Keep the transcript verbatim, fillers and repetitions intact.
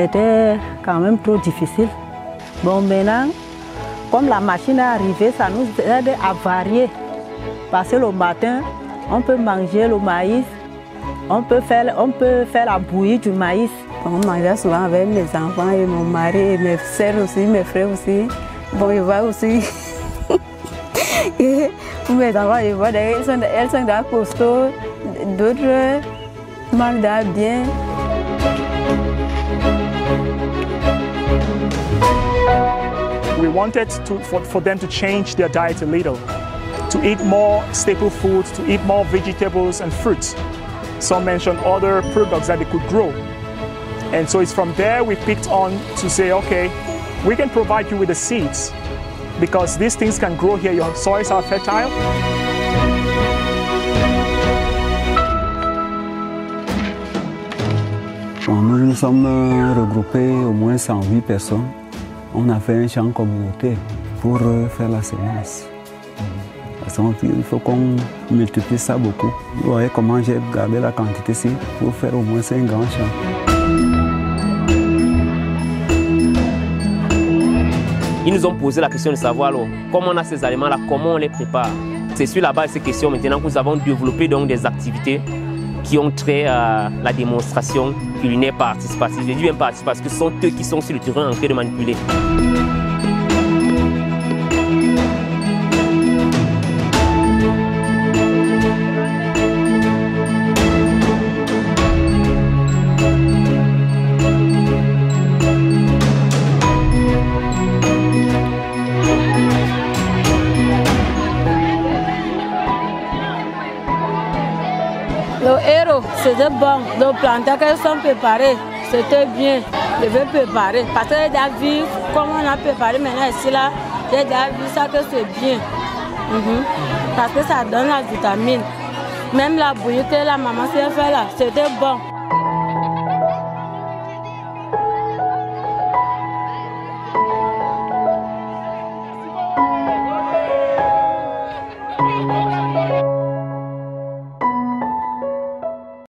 C'était quand même trop difficile. Bon, maintenant, comme la machine est arrivée, ça nous aide à varier. Parce que le matin, on peut manger le maïs, on peut faire, on peut faire la bouillie du maïs. On mangeait souvent avec mes enfants et mon mari et mes soeurs aussi, mes frères aussi. Bon, je vois aussi. Pour mes enfants, je vois, elles sont, elles sont dans costauds, d'autres mangent bien. We wanted to, for, for them to change their diet a little, to eat more staple foods, to eat more vegetables and fruits. Some mentioned other products that they could grow. And so it's from there we picked on to say, okay, we can provide you with the seeds because these things can grow here. Your soils are fertile. Nous nous sommes regroupés au moins cent huit personnes. On a fait un champ communautaire pour faire la semence. Il faut qu'on multiplie ça beaucoup. Vous voyez comment j'ai gardé la quantité ici pour faire au moins cinq grands champs. Ils nous ont posé la question de savoir alors, comment on a ces aliments-là, comment on les prépare. C'est sur la base de ces questions maintenant que nous avons développé donc des activités qui ont trait à la démonstration culinaire participative. Je dis bien participative parce que ce sont eux qui sont sur le terrain en train de manipuler. Le héros, c'était bon. Le plantain qu'elles sont préparées, c'était bien. Je vais préparer. Parce que j'ai déjà vu comment on a préparé maintenant ici là. J'ai déjà vu ça que c'est bien. Mm-hmm. Parce que ça donne la vitamine. Même la bouillie que la maman s'est fait là, c'était bon.